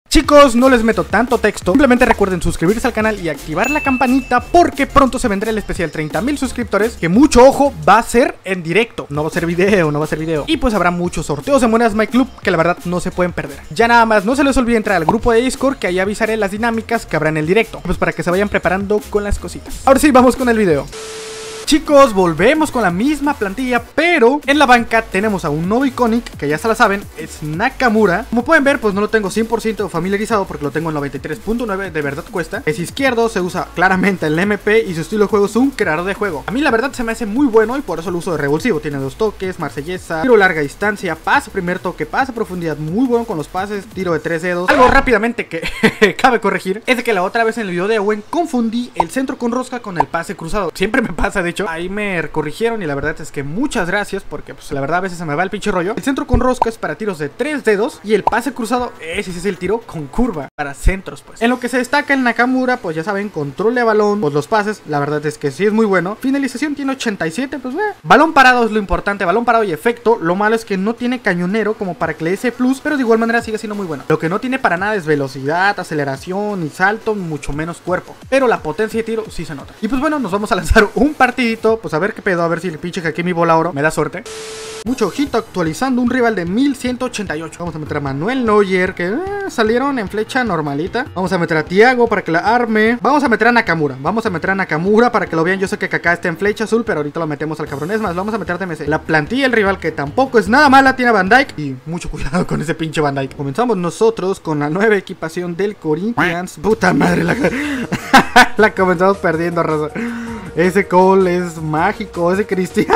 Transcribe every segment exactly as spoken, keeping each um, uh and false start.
Chicos, no les meto tanto texto, simplemente recuerden suscribirse al canal y activar la campanita porque pronto se vendrá el especial treinta mil suscriptores, que mucho ojo va a ser en directo, no va a ser video, no va a ser video. Y pues habrá muchos sorteos en Monedas My Club que la verdad no se pueden perder. Ya nada más, no se les olvide entrar al grupo de Discord, que ahí avisaré las dinámicas que habrá en el directo, pues para que se vayan preparando con las cositas. Ahora sí, vamos con el video. Chicos, volvemos con la misma plantilla, pero en la banca tenemos a un nuevo iconic, que ya se la saben, es Nakamura. Como pueden ver, pues no lo tengo cien por ciento familiarizado porque lo tengo en noventa y tres punto nueve, de verdad cuesta. Es izquierdo, se usa claramente el M P y su estilo de juego es un creador de juego. A mí la verdad se me hace muy bueno y por eso lo uso de revulsivo. Tiene dos toques, marsellesa, tiro larga distancia, pase primer toque, pase profundidad, muy bueno con los pases, tiro de tres dedos. Algo rápidamente que cabe corregir es de que la otra vez en el video de Owen confundí el centro con rosca con el pase cruzado. Siempre me pasa, de hecho. Ahí me corrigieron y la verdad es que muchas gracias, porque pues la verdad a veces se me va el pinche rollo. El centro con rosca es para tiros de tres dedos y el pase cruzado, ese es el tiro con curva para centros, pues. En lo que se destaca el Nakamura, pues ya saben, control de balón, pues los pases, la verdad es que sí es muy bueno. Finalización tiene ochenta y siete, pues eh. Balón parado es lo importante, balón parado y efecto. Lo malo es que no tiene cañonero como para que le dé ese plus, pero de igual manera sigue siendo muy bueno. Lo que no tiene para nada es velocidad, aceleración y salto, mucho menos cuerpo, pero la potencia de tiro sí se nota. Y pues bueno, nos vamos a lanzar un partidito, pues a ver qué pedo, a ver si el pinche Hakimi bola oro me da suerte. Mucho ojito actualizando un rival de mil ciento ochenta y ocho. Vamos a meter a Manuel Neuer, que eh, salieron en flecha normalita. Vamos a meter a Thiago para que la arme. Vamos a meter a Nakamura. Vamos a meter a Nakamura para que lo vean. Yo sé que Kaká está en flecha azul, pero ahorita lo metemos al cabrón. Es más, vamos a meter a T M C. La plantilla del rival, que tampoco es nada mala, tiene a Van Dijk. Y mucho cuidado con ese pinche Van Dijk. Comenzamos nosotros con la nueva equipación del Corinthians. Puta madre, la, la comenzamos perdiendo, raza. Ese Cole es mágico, ese Cristiano.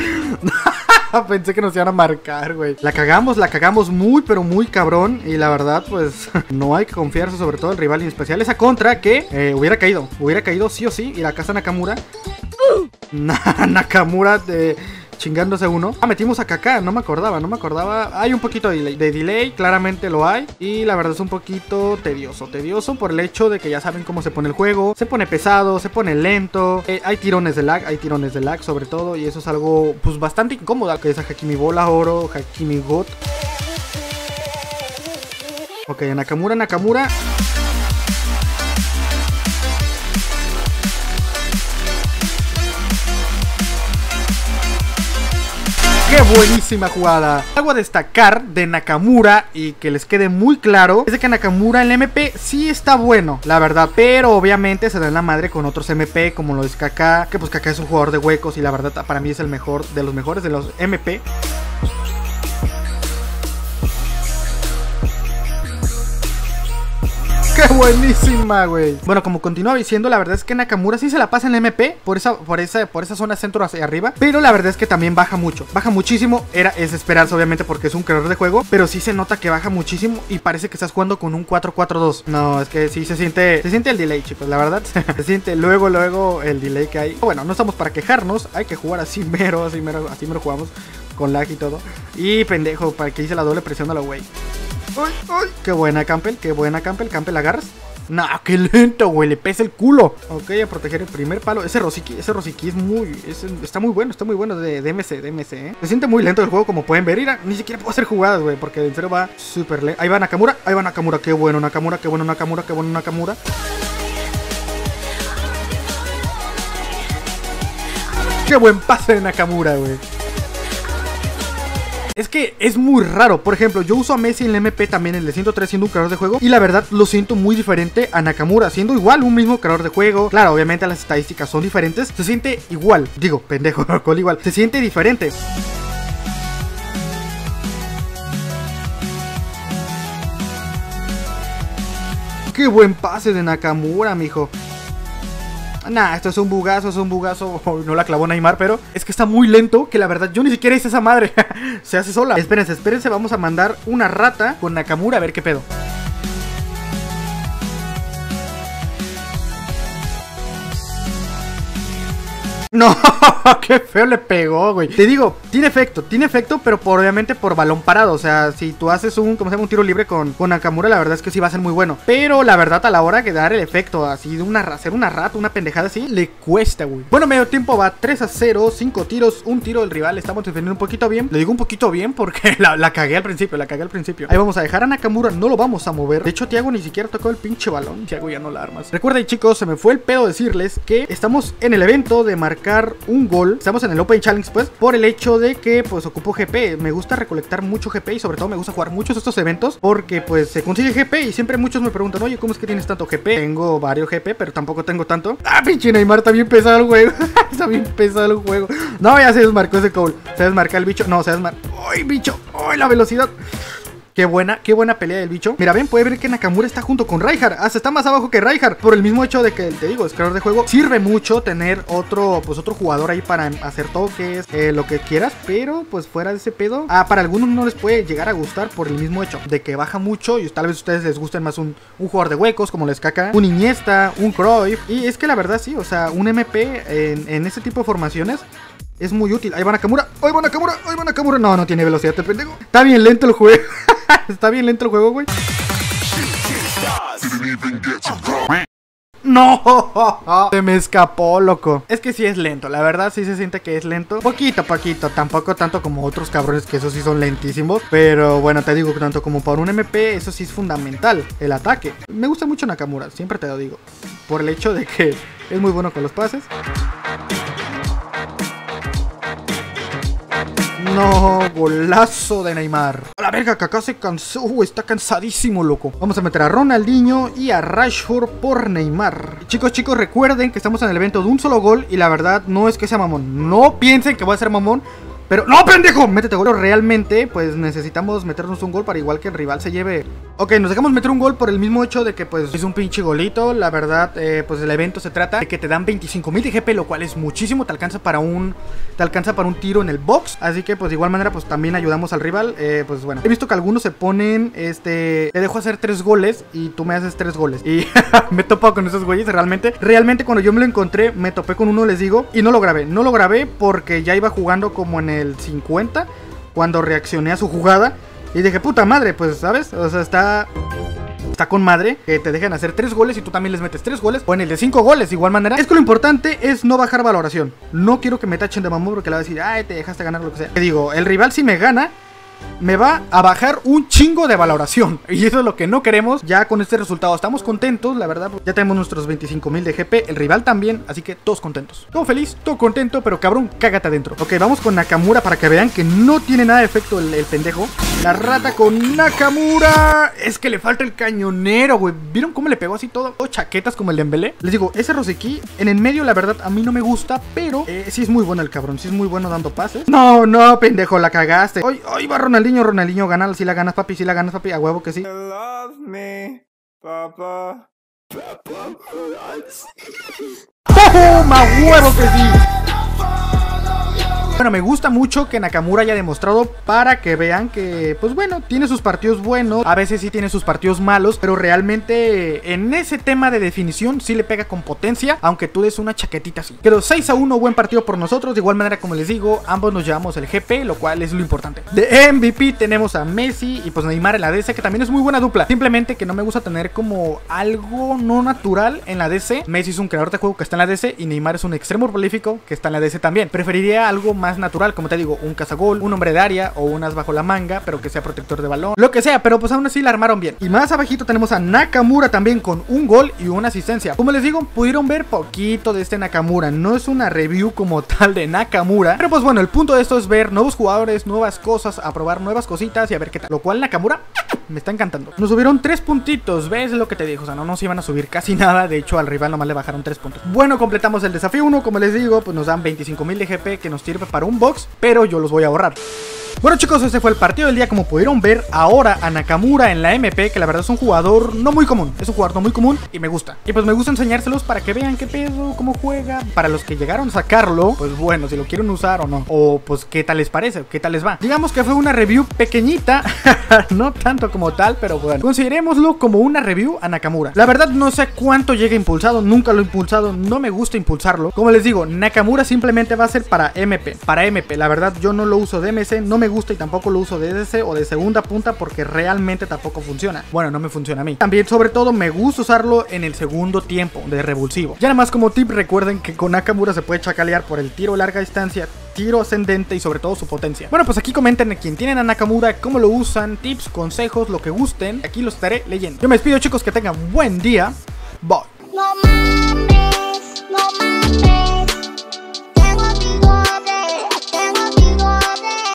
Pensé que nos iban a marcar, güey. La cagamos, la cagamos muy, pero muy cabrón. Y la verdad, pues, no hay que confiarse, sobre todo el rival en especial. Esa contra que eh, hubiera caído, hubiera caído sí o sí. Y la casa Nakamura. Nakamura de... chingándose uno. Ah, metimos a Kaká, no me acordaba, no me acordaba. Hay un poquito de delay, de delay, claramente lo hay. Y la verdad es un poquito tedioso, tedioso por el hecho de que ya saben cómo se pone el juego. Se pone pesado, se pone lento. eh, Hay tirones de lag, hay tirones de lag sobre todo. Y eso es algo, pues, bastante incómodo. Que es a Hakimi bola oro, Hakimi got. Ok, Nakamura, Nakamura. ¡Qué buenísima jugada! Algo a destacar de Nakamura y que les quede muy claro es de que Nakamura en el M P sí está bueno, la verdad, pero obviamente se da en la madre con otros M P como lo es Kaká, que pues Kaká es un jugador de huecos y la verdad para mí es el mejor de los mejores de los M P. ¡Qué buenísima, güey! Bueno, como continúa diciendo, la verdad es que Nakamura sí se la pasa en el M P por esa, por esa, por esa zona centro hacia arriba, pero la verdad es que también baja mucho, baja muchísimo. Era, es esperarse obviamente porque es un creador de juego, pero sí se nota que baja muchísimo y parece que estás jugando con un cuatro cuatro dos. No, es que sí se siente, se siente el delay, chicos, la verdad. Se siente luego, luego el delay que hay. Bueno, no estamos para quejarnos, hay que jugar así mero, así mero, así mero jugamos, con lag y todo. Y pendejo, para que hice la doble presión a la güey. ¡Ay, ay! ¡Qué buena, Campbell! ¡Qué buena, Campbell! ¿Campbell agarras? ¡No! ¡Qué lento, güey! Le pesa el culo. Ok, a proteger el primer palo. Ese Rosicky, ese Rosicky es muy... Es, está muy bueno, está muy bueno de, de M C, de M C, ¿eh? Se siente muy lento el juego, como pueden ver. Mira, ni siquiera puedo hacer jugadas, güey, porque en serio va súper lento. Ahí va Nakamura, ahí va Nakamura. ¡Qué bueno, Nakamura! ¡Qué bueno, Nakamura! ¡Qué bueno, Nakamura! ¡Qué buen pase de Nakamura, güey! Es que es muy raro. Por ejemplo, yo uso a Messi en el M P también en el ciento tres siendo un creador de juego, y la verdad lo siento muy diferente a Nakamura, siendo igual un mismo creador de juego. Claro, obviamente las estadísticas son diferentes. Se siente igual. Digo, pendejo, con igual. Se siente diferente. Qué buen pase de Nakamura, mijo. Nah, esto es un bugazo, es un bugazo. Oh, no la clavó Neymar, pero es que está muy lento, que la verdad yo ni siquiera hice esa madre. Se hace sola. Espérense, espérense, vamos a mandar una rata con Nakamura a ver qué pedo. No, qué feo le pegó, güey. Te digo, tiene efecto, tiene efecto, pero por, obviamente por balón parado. O sea, si tú haces un, ¿cómo se llama? Un tiro libre con, con Nakamura, la verdad es que sí va a ser muy bueno. Pero la verdad, a la hora de dar el efecto, así de una, hacer una rata, una pendejada así, le cuesta, güey. Bueno, medio tiempo va tres a cero, cinco tiros, un tiro del rival. Estamos defendiendo un poquito bien. Le digo un poquito bien porque la, la cagué al principio, la cagué al principio. Ahí vamos a dejar a Nakamura, no lo vamos a mover. De hecho, Thiago ni siquiera tocó el pinche balón. Thiago ya no la armas. Recuerden, chicos, se me fue el pedo decirles que estamos en el evento de marcar un gol. Estamos en el Open Challenge, pues, por el hecho de que, pues, ocupo G P. Me gusta recolectar mucho G P y sobre todo me gusta jugar muchos estos eventos porque, pues, se consigue G P y siempre muchos me preguntan, oye, ¿cómo es que tienes tanto G P? Tengo varios G P, pero tampoco tengo tanto. Ah, pinche Neymar, está bien pesado el juego. Está bien pesado el juego. No, ya se desmarcó ese Cole. Se desmarca el bicho. No, se desmarca. ¡Ay, bicho! ¡Ay, la velocidad! Qué buena, qué buena pelea del bicho. Mira, ven, puede ver que Nakamura está junto con Reinhardt. Hasta está más abajo que Reinhardt. Por el mismo hecho de que, te digo, es creador de juego. Sirve mucho tener otro, pues otro jugador ahí para hacer toques, eh, lo que quieras. Pero, pues fuera de ese pedo, ah, para algunos no les puede llegar a gustar por el mismo hecho de que baja mucho. Y tal vez a ustedes les gusten más un, un jugador de huecos como les caca, un Iniesta, un Cruyff. Y es que la verdad sí, o sea, un M P en, en ese tipo de formaciones es muy útil. Ahí va Nakamura, ahí va Nakamura, ahí va Nakamura. No, no tiene velocidad, te pendejo. Está bien lento el juego. Está bien lento el juego, güey. No, se me escapó, loco. Es que sí es lento, la verdad sí se siente que es lento. Poquito, poquito, tampoco tanto como otros cabrones que esos sí son lentísimos. Pero bueno, te digo que tanto como para un M P, eso sí es fundamental, el ataque. Me gusta mucho Nakamura, siempre te lo digo. Por el hecho de que es muy bueno con los pases. No, golazo de Neymar. A la verga, Kaká se cansó. Uh, está cansadísimo, loco. Vamos a meter a Ronaldinho y a Rashford por Neymar. Chicos, chicos, recuerden que estamos en el evento de un solo gol. Y la verdad, no es que sea mamón. No piensen que voy a ser mamón. Pero, ¡no, pendejo! Métete gol. Pero realmente, pues necesitamos meternos un gol para igual que el rival se lleve. Ok, nos dejamos meter un gol por el mismo hecho de que, pues, es un pinche golito. La verdad, eh, pues el evento se trata de que te dan veinticinco mil de G P, lo cual es muchísimo. Te alcanza para un te alcanza para un tiro en el box. Así que, pues, de igual manera, pues también ayudamos al rival. Eh, pues bueno, he visto que algunos se ponen, este, te dejo hacer tres goles y tú me haces tres goles. Y me he topado con esos güeyes. Realmente, realmente cuando yo me lo encontré, me topé con uno, les digo, y no lo grabé. No lo grabé porque ya iba jugando como en el el cincuenta cuando reaccioné a su jugada y dije, puta madre, pues, ¿sabes? O sea, está está con madre que te dejan hacer tres goles y tú también les metes tres goles, o en el de cinco goles de igual manera. Es que lo importante es no bajar valoración. No quiero que me tachen de mamón porque le va a decir, ay, te dejaste ganar, lo que sea. Te digo, el rival si me gana me va a bajar un chingo de valoración. Y eso es lo que no queremos. Ya con este resultado estamos contentos, la verdad. Ya tenemos nuestros veinticinco mil de G P. El rival también, así que todos contentos. Todo feliz, todo contento, pero cabrón, cágate adentro. Ok, vamos con Nakamura para que vean que no tiene nada de efecto el, el pendejo. La rata con Nakamura. Es que le falta el cañonero, güey. ¿Vieron cómo le pegó así todo? Todo chaquetas como el de Dembélé. Les digo, ese Rosicky en el medio, la verdad, a mí no me gusta. Pero eh, sí es muy bueno el cabrón. Sí es muy bueno dando pases. No, no, pendejo, la cagaste. Ay, ay, va Ronaldinho, Ronaldinho, gana, si la ganas, papi, si la ganas, papi, a huevo que sí. Love me, papá. ¡Pum! ¡A huevo que sí! Bueno, me gusta mucho que Nakamura haya demostrado para que vean que, pues bueno, tiene sus partidos buenos, a veces sí tiene sus partidos malos, pero realmente en ese tema de definición sí le pega con potencia, aunque tú des una chaquetita así. Quedó seis a uno, buen partido por nosotros, de igual manera como les digo, ambos nos llevamos el G P, lo cual es lo importante. De M V P tenemos a Messi y pues Neymar en la D C, que también es muy buena dupla, simplemente que no me gusta tener como algo no natural en la D C. Messi es un creador de juego que está en la D C y Neymar es un extremo prolífico que está en la D C también. Preferiría algo más natural, como te digo, un cazagol, un hombre de área o unas bajo la manga, pero que sea protector de balón, lo que sea, pero pues aún así la armaron bien. Y más abajito tenemos a Nakamura también con un gol y una asistencia. Como les digo, pudieron ver poquito de este Nakamura, no es una review como tal de Nakamura, pero pues bueno, el punto de esto es ver nuevos jugadores, nuevas cosas, a probar nuevas cositas y a ver qué tal, lo cual Nakamura me está encantando. Nos subieron tres puntitos, ¿ves lo que te digo? O sea, no nos iban a subir casi nada, de hecho al rival nomás le bajaron tres puntos. Bueno, completamos el desafío uno, como les digo, pues nos dan veinticinco mil de G P que nos sirve para un box, pero yo los voy a ahorrar. Bueno chicos, ese fue el partido del día. Como pudieron ver ahora a Nakamura en la M P, que la verdad es un jugador no muy común. Es un jugador no muy común y me gusta. Y pues me gusta enseñárselos para que vean qué pedo, cómo juega. Para los que llegaron a sacarlo, pues bueno, si lo quieren usar o no. O pues qué tal les parece, qué tal les va. Digamos que fue una review pequeñita. No tanto como tal, pero bueno, considerémoslo como una review a Nakamura. La verdad no sé cuánto llega impulsado, nunca lo he impulsado, no me gusta impulsarlo. Como les digo, Nakamura simplemente va a ser para M P, para M P. La verdad yo no lo uso de M C, no me gusta y tampoco lo uso de D C o de segunda punta porque realmente tampoco funciona. Bueno, no me funciona a mí. También sobre todo me gusta usarlo en el segundo tiempo de revulsivo. Ya nada más como tip, recuerden que con Nakamura se puede chacalear por el tiro a larga distancia, tiro ascendente y sobre todo su potencia. Bueno, pues aquí comenten a quien tienen a Nakamura, cómo lo usan, tips, consejos, lo que gusten. Aquí los estaré leyendo. Yo me despido chicos, que tengan buen día. Bye.